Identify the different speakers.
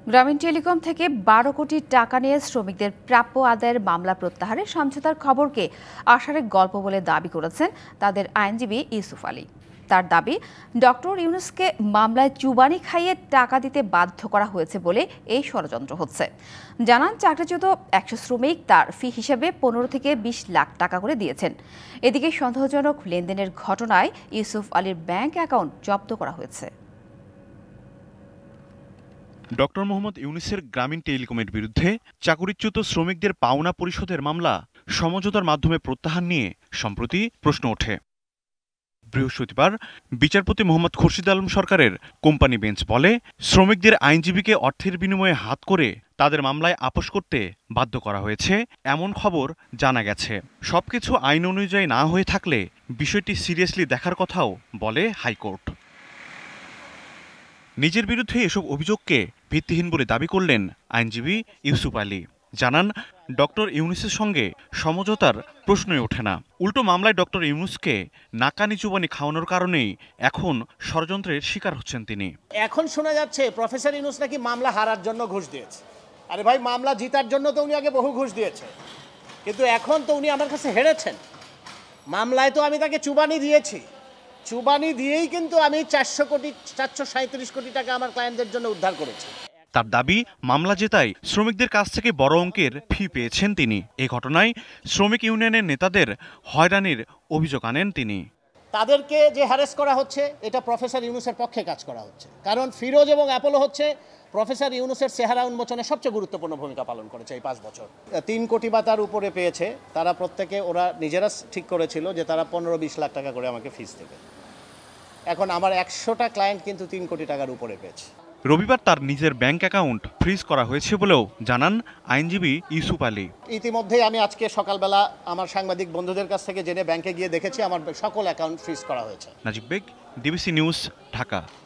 Speaker 1: গ্রামীণ টেলিকম থেকে ১২ কোটি টাকা নিয়ে শ্রমিকদের প্রাপ্য আদায়ের মামলা প্রত্যাহারে সমঝোতার খবরকে আশারের গল্প বলে দাবি করেছেন তাদের আইনজীবী ইউসুফ আলী। তার দাবি, ডক্টর ইউনুসকে মামলায় চুবানি খাইয়ে টাকা দিতে বাধ্য করা হয়েছে বলে এই ষড়যন্ত্র হচ্ছে। জানান, চাকরিচ্যুত ১০০ শ্রমিক তার ফি হিসেবে ১৫ থেকে ২০ লাখ টাকা করে দিয়েছেন। এদিকে সন্দেহজনক লেনদেনের ঘটনায় ইউসুফ আলীর ব্যাংক অ্যাকাউন্ট জব্দ করা হয়েছে।
Speaker 2: ডক্টর মোহাম্মদ ইউনুসের গ্রামীণ টেলিকমের বিরুদ্ধে চাকরিচ্যুত শ্রমিকদের পাওনা পরিশোধের মামলা সমঝোতার মাধ্যমে প্রত্যাহার নিয়ে সম্প্রতি প্রশ্ন ওঠে। বৃহস্পতিবার বিচারপতি মোহাম্মদ খুরশিদ আলম সরকারের কোম্পানি বেঞ্চ বলে, শ্রমিকদের আইনজীবীকে অর্থের বিনিময়ে হাত করে তাদের মামলায় আপোস করতে বাধ্য করা হয়েছে এমন খবর জানা গেছে। সবকিছু আইন অনুযায়ী না হয়ে থাকলে বিষয়টি সিরিয়াসলি দেখার কথাও বলে হাইকোর্ট। নিজের বিরুদ্ধে এসব অভিযোগকে ভিত্তিহীন বলে দাবি করলেন আইনজীবী ইউসুফ আলী। জানান, ডক্টর ইউনুসের সঙ্গে সমঝোতার প্রশ্নই ওঠে না। উল্টো মামলায় ডক্টর ইউনুসকে নাকানি চুবানি খাওয়ানোর কারণেই এখন ষড়যন্ত্রের শিকার হচ্ছেন তিনি।
Speaker 3: এখন শোনা যাচ্ছে প্রফেসর ইউনুস নাকি মামলা হারার জন্য ঘুষ দিয়েছে। আরে ভাই, মামলা জিতার জন্য তো উনি আগে বহু ঘুষ দিয়েছে, কিন্তু এখন তো উনি আমার কাছে হেরেছেন। মামলায় তো আমি তাকে চুবানি দিয়েছি, চুবানি দিয়েই কিন্তু আমি 437 কোটি টাকা আমার ক্লায়েন্টদের জন্য উদ্ধার করেছি।
Speaker 2: তার দাবি, মামলা জেতায় শ্রমিকদের কাছ থেকে বড় অঙ্কের ফি পেয়েছেন তিনি। এই ঘটনায় শ্রমিক ইউনিয়নের নেতাদের হয়রানির অভিযোগ আনেন তিনি।
Speaker 3: তাদেরকে যে হ্যারেস করা হচ্ছে, এটা প্রফেসর ইউনুসের পক্ষে কাজ করা হচ্ছে, কারণ ফিরোজ এবং অ্যাপোলো হচ্ছে প্রফেসর ইউনুসের চেহারা উন্মোচনে সবচেয়ে গুরুত্বপূর্ণ ভূমিকা পালন করেছে এই 5 বছর। 3 কোটি বা তার উপরে পেয়েছে তারা প্রত্যেকে। ওরা নিজেরা ঠিক করেছিল যে তারা 15-20 লাখ টাকা করে আমাকে ফিস দেবে। এখন আমার 100টা ক্লায়েন্ট কিন্তু 3 কোটি টাকার উপরে পেয়েছে।
Speaker 2: রবিবার তার নিজের ব্যাংক অ্যাকাউন্ট ফ্রিজ করা হয়েছে বলেও জানান আইনজীবী ইউসুফ আলী।
Speaker 3: ইতিমধ্যেই আমি আজকে সকালবেলা আমার সাংবাদিক বন্ধুদের কাছ থেকে জেনে ব্যাংকে গিয়ে দেখেছি আমার সকল অ্যাকাউন্ট ফ্রিজ করা হয়েছে।
Speaker 2: Najib Beg, DBC News, Dhaka.